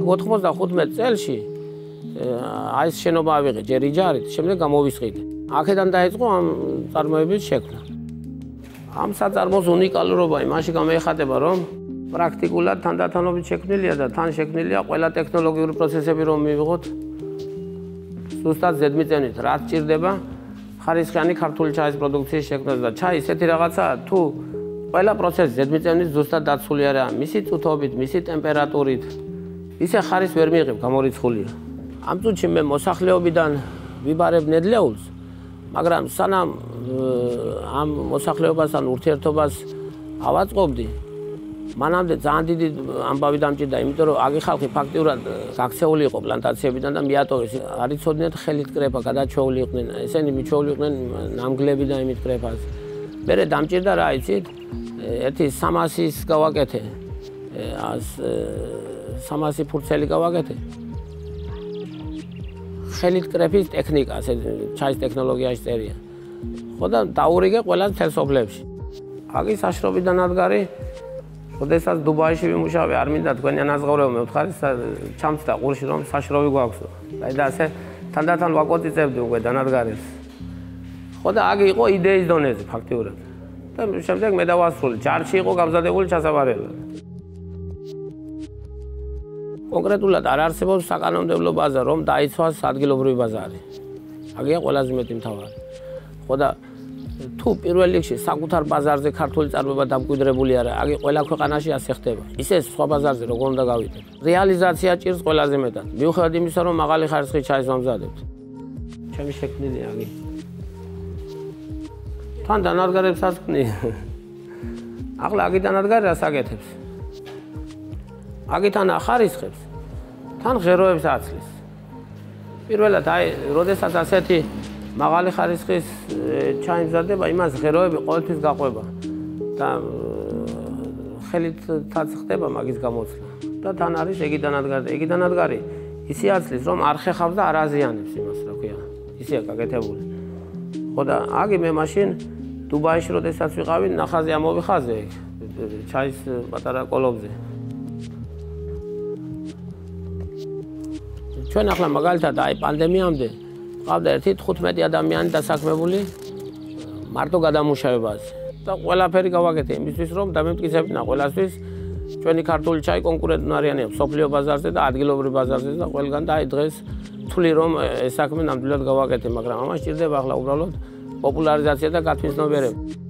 95 წელში აი ეს შენობა ავიღე ჯერ იჯარით, შემდეგ გამოვისყიდე. აქედან დაიწყო ამ წარმოების შექმნა. ამ საწარმოს უნიკალურობა იმაში გამოიხატება, რომ პრაქტიკულად თანდათანობით შექმნილია და თან შექმნილია ყველა ტექნოლოგიური პროცესები რომ მივიღოთ ზუსტად ზედმიწევნით, რაც ჭირდება ხარისხიანი ქართული ჩაის პროდუქციის შექმნაზე და ჩაი ისეთი რაღაცაა, თუ ყველა პროცესი ზედმიწევნით ზუსტად დაცული არა, მისი წუთობით, მისი ტემპერატურით, ისე ხარის ვერ მიიღებ, გამორიცხულია. ამ წუთში მე მოსახლეობიდან ვიბარებ ნედლეულს, მაგრამ სანამ ამ მოსახლეობასთან ურთიერთობას ავაწყობდი, მანამდე ძალიან დიდი ამბავი დამჭირდა, იმიტომ რომ აგი ხალხი ფაქტიურად გაქცეული იყო პლანტაციებიდან და მიატოვეს. არ იცოდნენ ხელით კრეფა, გადაჩეული იყვნენ, ესენი მიჩეული იყვნენ ნამგლები და იმით კრეფას. მერე დამჭირდა რა იცით, ერთი 300-ის გავაკეთე, 300 ფურცელი გავაკეთე. ხელით კრეფის ტექნიკა, ჩაის ტექნოლოგიაში წერია. ხო და დაურიგე ყველა მთელ სოფლებში. აგი საშრობი დანადგარი, როდესაც დუბაიში ვიმუშავე, არ მინდა თქვენი ანაზღაურება მევთხარი, ჩამწდა ყურში რომ საშრობი გვაქვსო. და ასე თანდათან ვაკოწიწებდი უკვე დანადგარებს. ხო და აგი იყო იდეის დონეზე ფაქტიურად. და შემდეგ მე დავასრულე, ჯარში იყო გამზადებული ჩასაბარებლად. კონკრეტულად არ არსებობს საკანონმდებლო ბაზა, რომ დაიცვას ადგილობრივი ბაზარი. აგია ყველაზე მეტი მთავარი. ხო და თუ პირველ რიგში საკუთარ ბაზარზე ქართული წარმოება დამკვიდრებული არა, აგი ყველა ქვეყანაში ასე ხდება. ისე სხვა ბაზარზე როგორ უნდა გავიდეთ. რეალიზაცია ჭირს ყველაზე მეტად. მიუხედავად იმისა, რომ მაღალი ხარისხის ჩაის ვამზადებთ. ჩემი შექმნილი აგი. თან დანადგარებსაც ვქნი. ახლა აგი დანადგარი რას აკეთებს? აგითან ახარისხებს, თან ღეროებს აცლის. პირველად აი, როდესაც ასეთი მაღალი ხარისხის ჩაი მზადდება, იმას ღეროები ყოველთვის გაყვება და ხელით თაც ხდება მაგის გამოცვლა. და თან არის ეგი დანადგარი. ეგი დანადგარი ისე აცლის, რომ არ ხეხავს და არ აზიანებს იმას, რა ქვია. ისეა გაკეთებული. ხო და აგი მე მაშინ დუბაიში როდესაც ვიყავი, ნახაზი ამოვიხაზე ჩაის პატარა კოლობზე. ჩვენ ახლა მაგალითად აი პანდემიამდე ყავდა ერთი 15 ადამიანი დასაქმებული მარტო გადამუშავებაზე და ყველაფერი გავაკეთე იმისთვის რომ დამემტკიცებინა ყველასთვის ჩვენი ქართული ჩაი კონკურენტუნარიანია სოფლიო ბაზარზე და ადგილობრივ ბაზარზე და ყველგან და აი დღეს თვლი რომ ეს საქმე ნამდვილად გავაკეთე, მაგრამ ამას ჭირდება ახლა უბრალოდ პოპულარიზაცია და გათვისნობიერება.